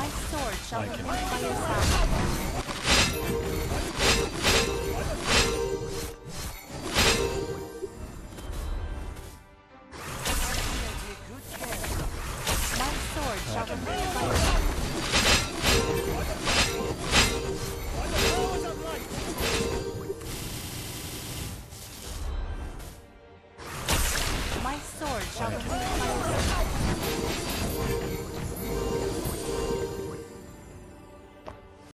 My sword shall I remain can by your side. My sword shall remain